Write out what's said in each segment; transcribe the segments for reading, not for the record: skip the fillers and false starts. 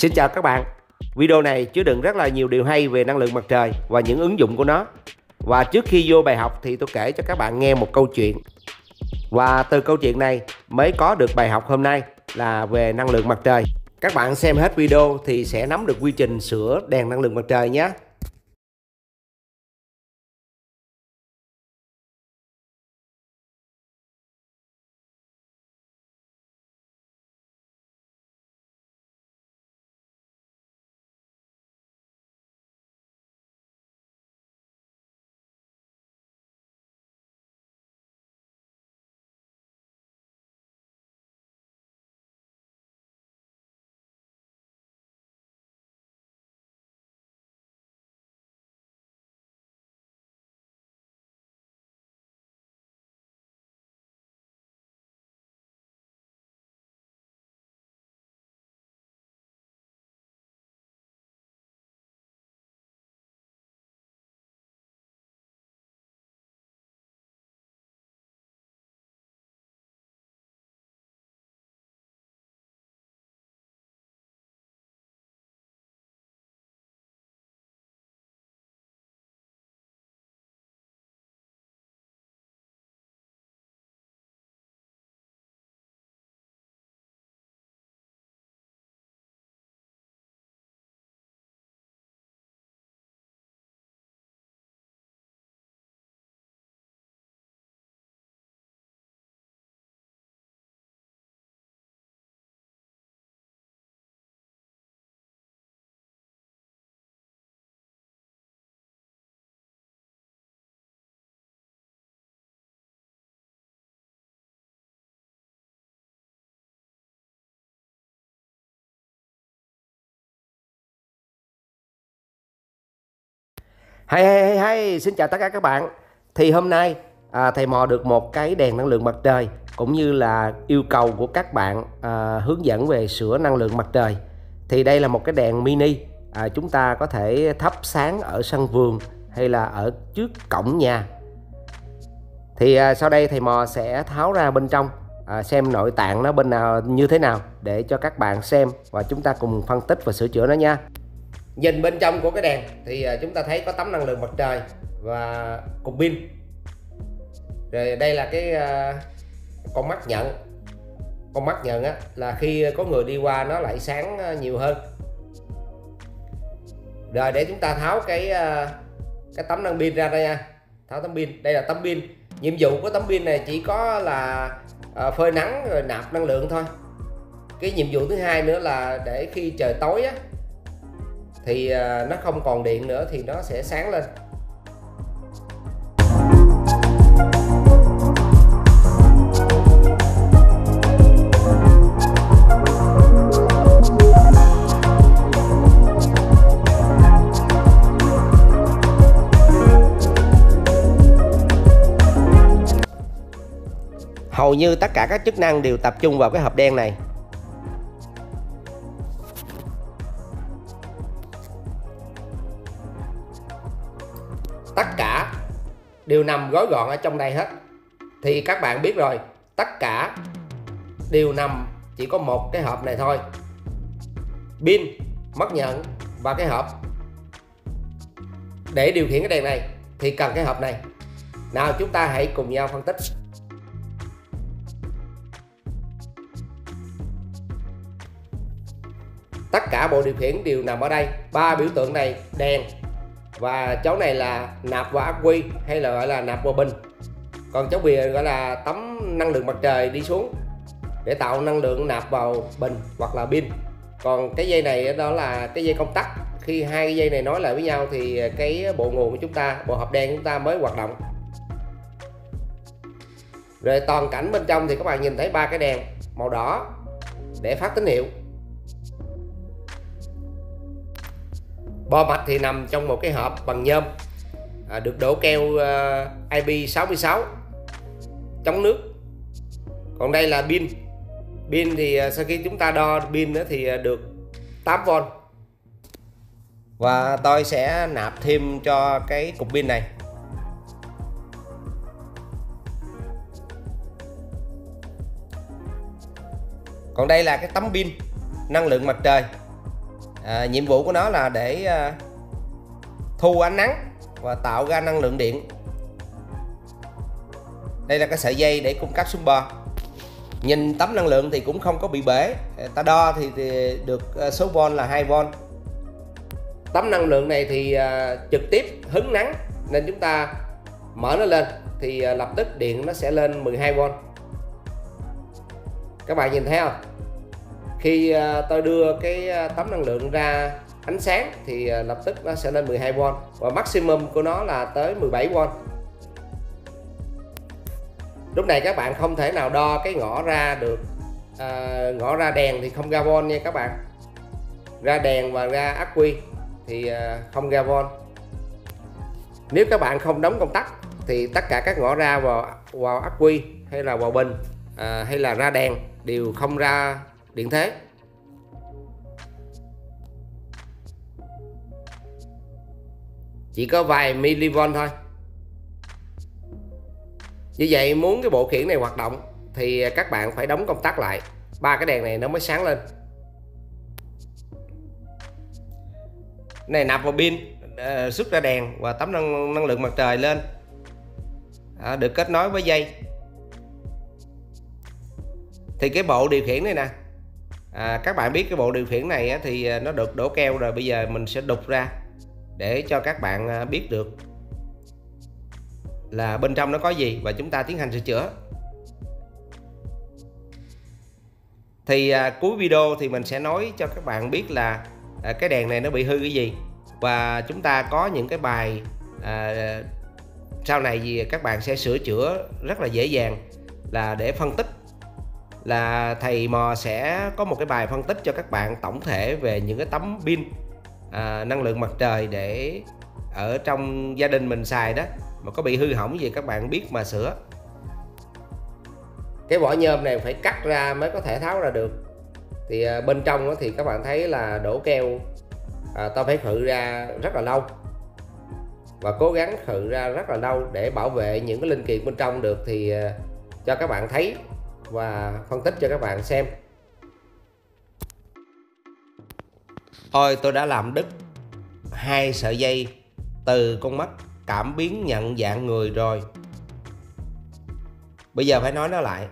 Xin chào các bạn. Video này chứa đựng rất là nhiều điều hay về năng lượng mặt trời và những ứng dụng của nó. Và trước khi vô bài học thì tôi kể cho các bạn nghe một câu chuyện. Và từ câu chuyện này mới có được bài học hôm nay là về năng lượng mặt trời. Các bạn xem hết video thì sẽ nắm được quy trình sửa đèn năng lượng mặt trời nhé. Hay, xin chào tất cả các bạn. Thì hôm nay thầy mò được một cái đèn năng lượng mặt trời, cũng như là yêu cầu của các bạn hướng dẫn về sửa năng lượng mặt trời. Thì đây là một cái đèn mini, chúng ta có thể thắp sáng ở sân vườn hay là ở trước cổng nhà. Thì sau đây thầy mò sẽ tháo ra bên trong, xem nội tạng nó bên nào như thế nào để cho các bạn xem và chúng ta cùng phân tích và sửa chữa nó nha. Nhìn bên trong của cái đèn thì chúng ta thấy có tấm năng lượng mặt trời và cục pin. Rồi đây là cái con mắt nhận. Con mắt nhận á, là khi có người đi qua nó lại sáng nhiều hơn. Rồi để chúng ta tháo cái tấm năng pin ra đây nha. Tháo tấm pin. Đây là tấm pin. Nhiệm vụ của tấm pin này chỉ có là phơi nắng rồi nạp năng lượng thôi. Cái nhiệm vụ thứ hai nữa là để khi trời tối á thì nó không còn điện nữa thì nó sẽ sáng lên. Hầu như tất cả các chức năng đều tập trung vào cái hộp đen này. Tất cả đều nằm gói gọn ở trong đây hết. Thì các bạn biết rồi, tất cả đều nằm chỉ có một cái hộp này thôi. Pin, mắt nhận và cái hộp. Để điều khiển cái đèn này thì cần cái hộp này. Nào chúng ta hãy cùng nhau phân tích. Tất cả bộ điều khiển đều nằm ở đây. Ba biểu tượng này, đèn và chỗ này là nạp vào ắc quy hay là gọi là nạp vào bình. Còn chỗ bìa gọi là tấm năng lượng mặt trời đi xuống để tạo năng lượng nạp vào bình hoặc là pin. Còn cái dây này đó là cái dây công tắc. Khi hai cái dây này nối lại với nhau thì cái bộ nguồn của chúng ta, bộ hộp đen của chúng ta mới hoạt động. Rồi toàn cảnh bên trong thì các bạn nhìn thấy ba cái đèn màu đỏ để phát tín hiệu. Bo mạch thì nằm trong một cái hộp bằng nhôm, được đổ keo IP66 chống nước. Còn đây là pin. Pin thì sau khi chúng ta đo pin thì được 8V. Và tôi sẽ nạp thêm cho cái cục pin này. Còn đây là cái tấm pin năng lượng mặt trời. Nhiệm vụ của nó là để thu ánh nắng và tạo ra năng lượng điện. Đây là cái sợi dây để cung cấp xuống bo. Nhìn tấm năng lượng thì cũng không có bị bể. Ta đo thì được số volt là 2V. Tấm năng lượng này thì trực tiếp hứng nắng, nên chúng ta mở nó lên thì lập tức điện nó sẽ lên 12V. Các bạn nhìn thấy không? Khi tôi đưa cái tấm năng lượng ra ánh sáng thì lập tức nó sẽ lên 12V, và maximum của nó là tới 17V. Lúc này các bạn không thể nào đo cái ngõ ra được. Ngõ ra đèn thì không ra volt nha các bạn. Ra đèn và ra ắc quy thì không ra volt. Nếu các bạn không đóng công tắc thì tất cả các ngõ ra vào ắc quy hay là vào bình hay là ra đèn đều không ra điện thế. Chỉ có vài milivolt thôi. Như vậy muốn cái bộ khiển này hoạt động thì các bạn phải đóng công tắc lại, 3 cái đèn này nó mới sáng lên. Này nạp vào pin, xuất ra đèn và tấm năng lượng mặt trời lên, được kết nối với dây. Thì cái bộ điều khiển này nè, các bạn biết cái bộ điều khiển này thì nó được đổ keo rồi. Bây giờ mình sẽ đục ra để cho các bạn biết được là bên trong nó có gì và chúng ta tiến hành sửa chữa. Thì cuối video thì mình sẽ nói cho các bạn biết là cái đèn này nó bị hư cái gì, và chúng ta có những cái bài sau này gì các bạn sẽ sửa chữa rất là dễ dàng, là để phân tích. Là thầy Mò sẽ có một cái bài phân tích cho các bạn tổng thể về những cái tấm pin năng lượng mặt trời để ở trong gia đình mình xài đó, mà có bị hư hỏng gì các bạn biết mà sửa. Cái vỏ nhôm này phải cắt ra mới có thể tháo ra được. Thì bên trong thì các bạn thấy là đổ keo, tôi phải khử ra rất là lâu và cố gắng khử ra rất là lâu để bảo vệ những cái linh kiện bên trong được, thì cho các bạn thấy và phân tích cho các bạn xem. Ôi, tôi đã làm đứt 2 sợi dây từ con mắt cảm biến nhận dạng người rồi. Bây giờ phải nói nó lại.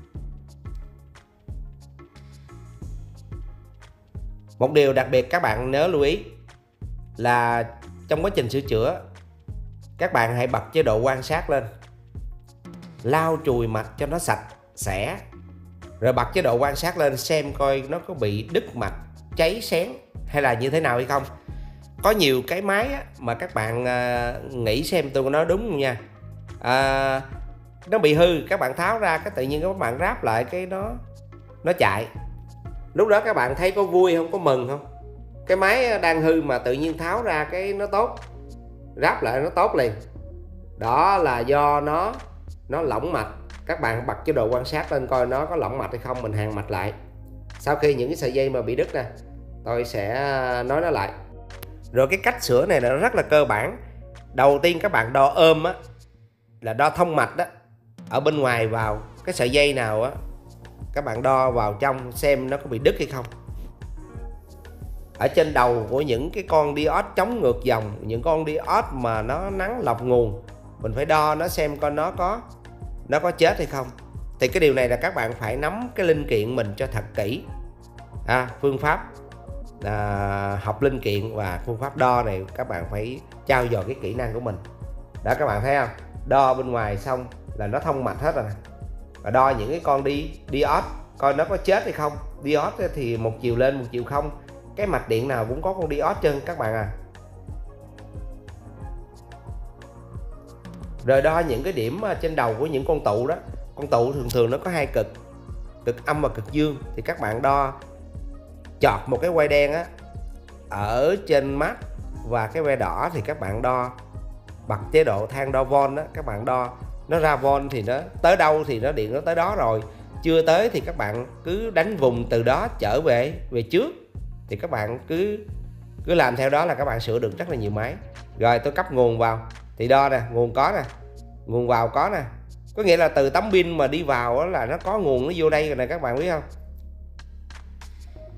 Một điều đặc biệt các bạn nhớ lưu ý là trong quá trình sửa chữa, các bạn hãy bật chế độ quan sát lên, lau chùi mặt cho nó sạch sẽ, rồi bật chế độ quan sát lên xem coi nó có bị đứt mạch, cháy xén hay là như thế nào hay không. Có nhiều cái máy mà các bạn nghĩ xem tôi nói đúng không nha, nó bị hư, các bạn tháo ra cái tự nhiên các bạn ráp lại cái nó chạy. Lúc đó các bạn thấy có vui không, có mừng không? Cái máy đang hư mà tự nhiên tháo ra cái nó tốt, ráp lại nó tốt liền. Đó là do nó lỏng mạch. Các bạn bật chế độ quan sát lên coi nó có lỏng mạch hay không, mình hàn mạch lại. Sau khi những cái sợi dây mà bị đứt nè, tôi sẽ nói nó lại. Rồi cái cách sửa này là rất là cơ bản. Đầu tiên các bạn đo ôm là đo thông mạch đó, ở bên ngoài vào cái sợi dây nào các bạn đo vào trong xem nó có bị đứt hay không. Ở trên đầu của những cái con diode chống ngược dòng, những con diode mà nó nắng lọc nguồn, mình phải đo nó xem coi nó có chết hay không. Thì cái điều này là các bạn phải nắm cái linh kiện mình cho thật kỹ. Phương pháp học linh kiện và phương pháp đo này các bạn phải trau dồi cái kỹ năng của mình. Đó, các bạn thấy không? Đo bên ngoài xong là nó thông mạch hết rồi nè. Và đo những cái con diode coi nó có chết hay không. Diode thì một chiều lên một chiều không, cái mạch điện nào cũng có con diode chân các bạn à. Rồi đo những cái điểm trên đầu của những con tụ đó. Con tụ thường nó có 2 cực, cực âm và cực dương. Thì các bạn đo chọt một cái que đen ở trên mắt và cái que đỏ thì các bạn đo bật chế độ than đo volt đó. Các bạn đo nó ra volt thì nó tới đâu thì nó điện nó tới đó rồi. Chưa tới thì các bạn cứ đánh vùng từ đó trở về trước. Thì các bạn cứ làm theo đó là các bạn sửa được rất là nhiều máy. Rồi tôi cấp nguồn vào thì đo nè, nguồn có nè, nguồn vào có nè. Có nghĩa là từ tấm pin mà đi vào là nó có nguồn nó vô đây rồi nè, các bạn biết không?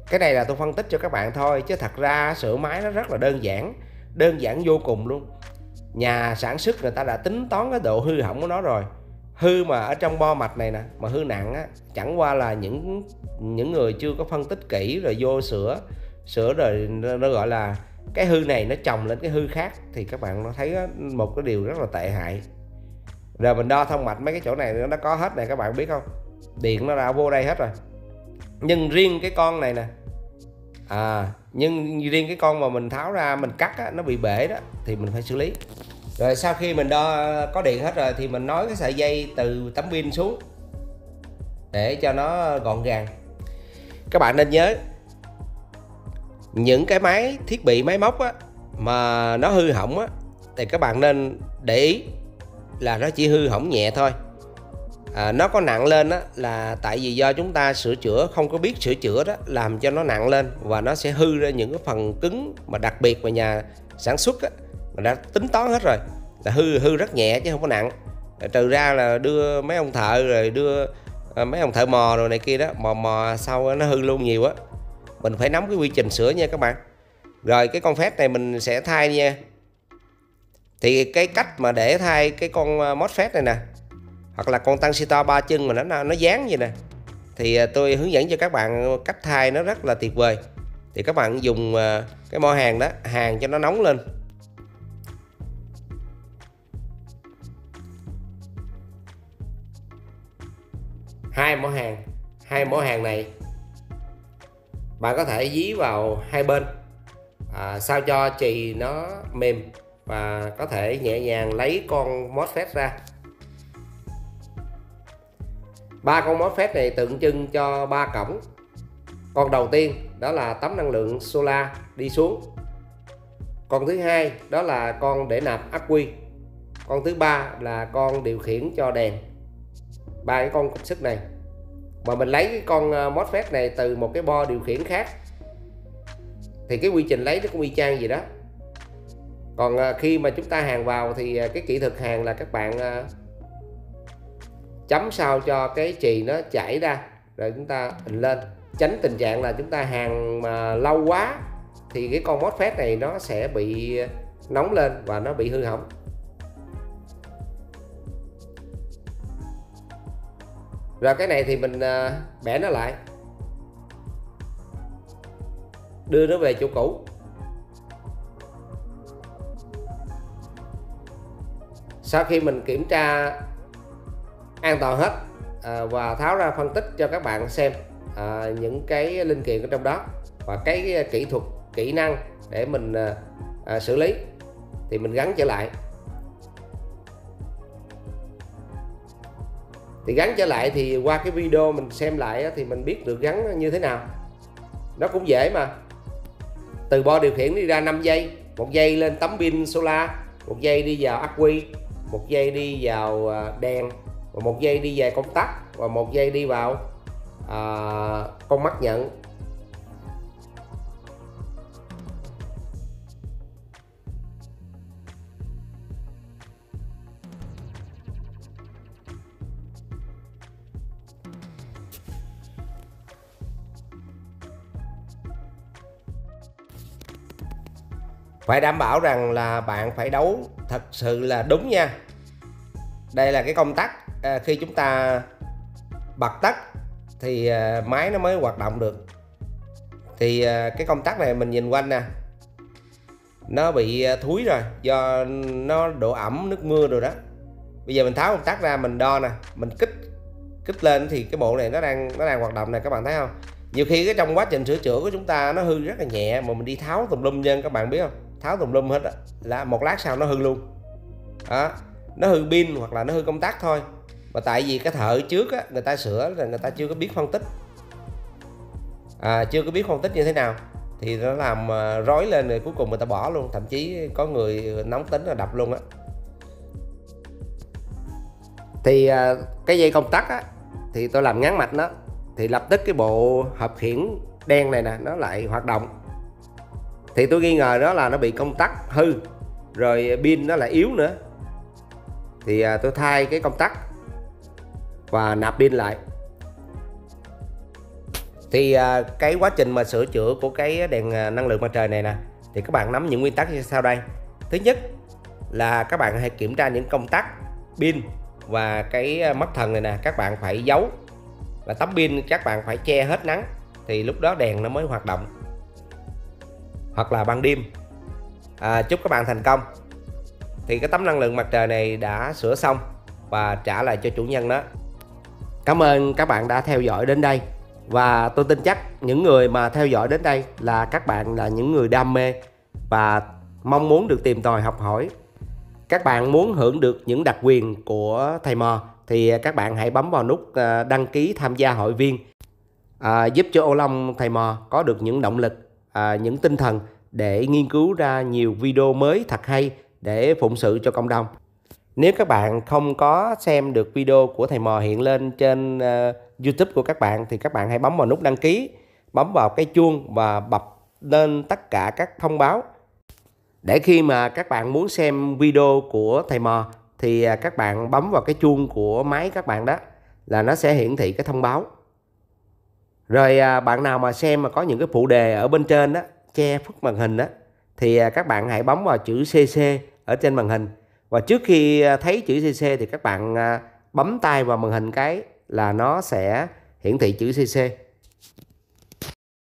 Cái này là tôi phân tích cho các bạn thôi, chứ thật ra sửa máy nó rất là đơn giản vô cùng luôn. Nhà sản xuất người ta đã tính toán cái độ hư hỏng của nó rồi. Hư mà ở trong bo mạch này nè, mà hư nặng á, chẳng qua là những người chưa có phân tích kỹ rồi vô sửa rồi nó gọi là cái hư này nó chồng lên cái hư khác, thì các bạn nó thấy một cái điều rất là tệ hại. Rồi mình đo thông mạch mấy cái chỗ này nó có hết này, các bạn biết không, điện nó ra vô đây hết rồi. Nhưng riêng cái con này nè, nhưng riêng cái con mà mình tháo ra mình cắt á, nó bị bể đó thì mình phải xử lý. Rồi sau khi mình đo có điện hết rồi thì mình nối cái sợi dây từ tấm pin xuống để cho nó gọn gàng. Các bạn nên nhớ, những cái thiết bị máy móc á, mà nó hư hỏng á, thì các bạn nên để ý là nó chỉ hư hỏng nhẹ thôi. Nó có nặng lên á, là tại vì do chúng ta sửa chữa không có biết sửa chữa đó, làm cho nó nặng lên và nó sẽ hư ra những cái phần cứng mà đặc biệt mà nhà sản xuất á, mà đã tính toán hết rồi, là hư rất nhẹ chứ không có nặng. Trừ ra là đưa mấy ông thợ rồi đưa mấy ông thợ mò rồi này kia đó, mò sau nó hư luôn nhiều á. Mình phải nắm cái quy trình sửa nha các bạn. Rồi cái con phét này mình sẽ thay nha. Thì cái cách mà để thay cái con MOSFET này nè, hoặc là con transistor 3 chân mà nó dán vậy nè, thì tôi hướng dẫn cho các bạn cách thay nó rất là tuyệt vời. Thì các bạn dùng cái mo hàn đó, hàn cho nó nóng lên. Hai mỏ hàn này bạn có thể dí vào hai bên, sao cho chì nó mềm, và có thể nhẹ nhàng lấy con MOSFET ra. 3 con MOSFET này tượng trưng cho 3 cổng. Con đầu tiên đó là tấm năng lượng solar đi xuống. Con thứ hai đó là con để nạp ắc quy. Con thứ ba là con điều khiển cho đèn. 3 cái con cục sức này. Mà mình lấy cái con MOSFET này từ một cái bo điều khiển khác, thì cái quy trình lấy nó cũng y chang gì đó. Còn khi mà chúng ta hàn vào thì cái kỹ thuật hàn là các bạn chấm sao cho cái chì nó chảy ra, rồi chúng ta ịnh lên, tránh tình trạng là chúng ta hàn mà lâu quá thì cái con MOSFET này nó sẽ bị nóng lên và nó bị hư hỏng. Rồi cái này thì mình bẻ nó lại, đưa nó về chỗ cũ. Sau khi mình kiểm tra an toàn hết và tháo ra phân tích cho các bạn xem những cái linh kiện ở trong đó và cái kỹ thuật, kỹ năng để mình xử lý, thì mình gắn trở lại. Thì gắn trở lại thì qua cái video mình xem lại thì mình biết được gắn như thế nào. Nó cũng dễ mà. Từ bo điều khiển đi ra 5 dây, 1 dây lên tấm pin solar, 1 dây đi vào ắc quy, 1 dây đi vào đèn, và 1 dây đi về công tắc, và 1 dây đi vào con mắt nhận. Phải đảm bảo rằng là bạn phải đấu thật sự là đúng nha. Đây là cái công tắc, khi chúng ta bật tắt thì máy nó mới hoạt động được. Thì cái công tắc này mình nhìn quanh nè, nó bị thúi rồi do nó độ ẩm nước mưa rồi đó. Bây giờ mình tháo công tắc ra, mình đo nè, mình kích lên thì cái bộ này nó đang hoạt động này, các bạn thấy không? Nhiều khi cái trong quá trình sửa chữa của chúng ta nó hư rất là nhẹ, mà mình đi tháo tùm lum nhân, các bạn biết không? Tháo tùm lum hết đó, là một lát sau nó hư luôn đó. Nó hư pin hoặc là nó hư công tắc thôi, mà tại vì cái thợ trước á, người ta sửa là người ta chưa có biết phân tích, chưa có biết phân tích như thế nào, thì nó làm rối lên, rồi cuối cùng người ta bỏ luôn. Thậm chí có người nóng tính là đập luôn á. Thì cái dây công tắc á, thì tôi làm ngắn mạch nó, thì lập tức cái bộ hộp khiển đen này nè nó lại hoạt động. Thì tôi nghi ngờ đó là nó bị công tắc hư, rồi pin nó lại yếu nữa. Thì tôi thay cái công tắc và nạp pin lại. Thì cái quá trình mà sửa chữa của cái đèn năng lượng mặt trời này nè, thì các bạn nắm những nguyên tắc như sau đây. Thứ nhất là các bạn hãy kiểm tra những công tắc, pin và cái mắt thần này nè, các bạn phải giấu, và tấm pin các bạn phải che hết nắng thì lúc đó đèn nó mới hoạt động, hoặc là ban đêm. Chúc các bạn thành công. Thì cái tấm năng lượng mặt trời này đã sửa xong và trả lại cho chủ nhân đó. Cảm ơn các bạn đã theo dõi đến đây, và tôi tin chắc những người mà theo dõi đến đây là các bạn là những người đam mê và mong muốn được tìm tòi học hỏi. Các bạn muốn hưởng được những đặc quyền của thầy Mò thì các bạn hãy bấm vào nút đăng ký tham gia hội viên, giúp cho Ô Long thầy Mò có được những động lực, những tinh thần để nghiên cứu ra nhiều video mới thật hay để phụng sự cho cộng đồng. Nếu các bạn không có xem được video của thầy Mò hiện lên trên YouTube của các bạn thì các bạn hãy bấm vào nút đăng ký, bấm vào cái chuông và bật lên tất cả các thông báo, để khi mà các bạn muốn xem video của thầy Mò thì các bạn bấm vào cái chuông của máy các bạn đó, là nó sẽ hiển thị cái thông báo. Rồi bạn nào mà xem mà có những cái phụ đề ở bên trên đó, che khuất màn hình đó, thì các bạn hãy bấm vào chữ CC ở trên màn hình. Và trước khi thấy chữ CC thì các bạn bấm tay vào màn hình cái là nó sẽ hiển thị chữ CC.